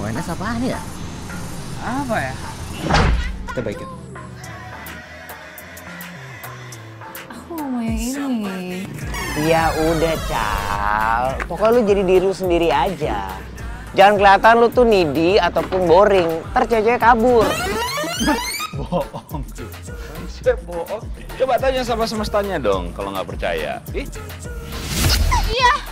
ONS apaan ya? Apa ya? Kita baikin. Aku mau yang ini. Ya udah, Cal. Pokoknya lu jadi diri lu sendiri aja. Jangan kelihatan lu tuh needy ataupun boring. Ntar cewek kabur. Bohong. Saya bohong. Coba tanya sama semestanya dong kalau nggak percaya. Ih. Iya.